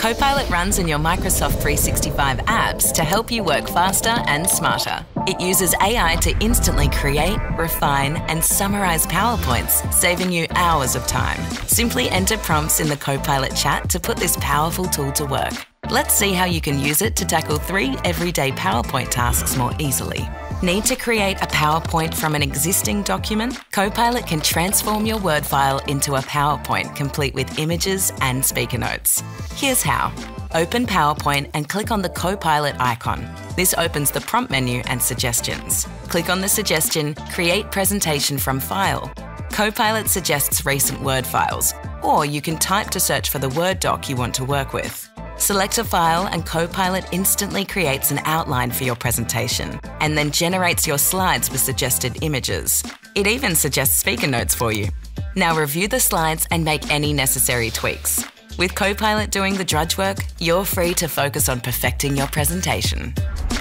Copilot runs in your Microsoft 365 apps to help you work faster and smarter. It uses AI to instantly create, refine, and summarize PowerPoints, saving you hours of time. Simply enter prompts in the Copilot chat to put this powerful tool to work. Let's see how you can use it to tackle 3 everyday PowerPoint tasks more easily. Need to create a PowerPoint from an existing document? Copilot can transform your Word file into a PowerPoint complete with images and speaker notes. Here's how. Open PowerPoint and click on the Copilot icon. This opens the prompt menu and suggestions. Click on the suggestion, Create Presentation from File. Copilot suggests recent Word files, or you can type to search for the Word doc you want to work with. Select a file and Copilot instantly creates an outline for your presentation and then generates your slides with suggested images. It even suggests speaker notes for you. Now review the slides and make any necessary tweaks. With Copilot doing the drudge work, you're free to focus on perfecting your presentation.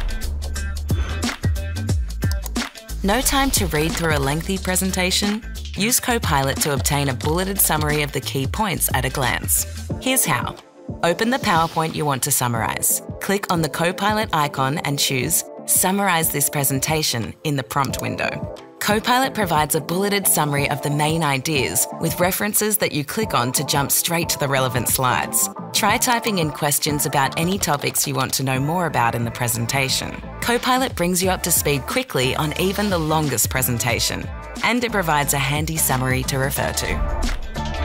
No time to read through a lengthy presentation? Use Copilot to obtain a bulleted summary of the key points at a glance. Here's how. Open the PowerPoint you want to summarize. Click on the Copilot icon and choose Summarize this presentation in the prompt window. Copilot provides a bulleted summary of the main ideas with references that you click on to jump straight to the relevant slides. Try typing in questions about any topics you want to know more about in the presentation. Copilot brings you up to speed quickly on even the longest presentation, and it provides a handy summary to refer to.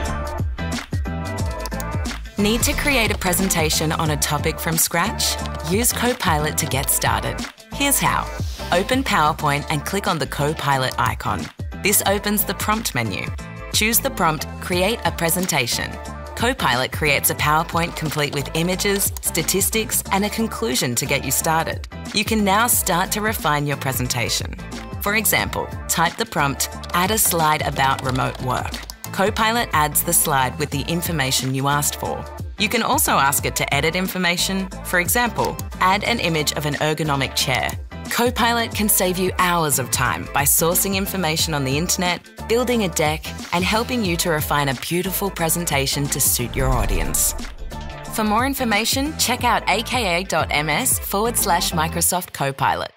Need to create a presentation on a topic from scratch? Use Copilot to get started. Here's how. Open PowerPoint and click on the Copilot icon. This opens the prompt menu. Choose the prompt, Create a Presentation. Copilot creates a PowerPoint complete with images, statistics, and a conclusion to get you started. You can now start to refine your presentation. For example, type the prompt, Add a slide about remote work. Copilot adds the slide with the information you asked for. You can also ask it to edit information. For example, add an image of an ergonomic chair. Copilot can save you hours of time by sourcing information on the internet, building a deck, and helping you to refine a beautiful presentation to suit your audience. For more information, check out aka.ms/Microsoft Copilot.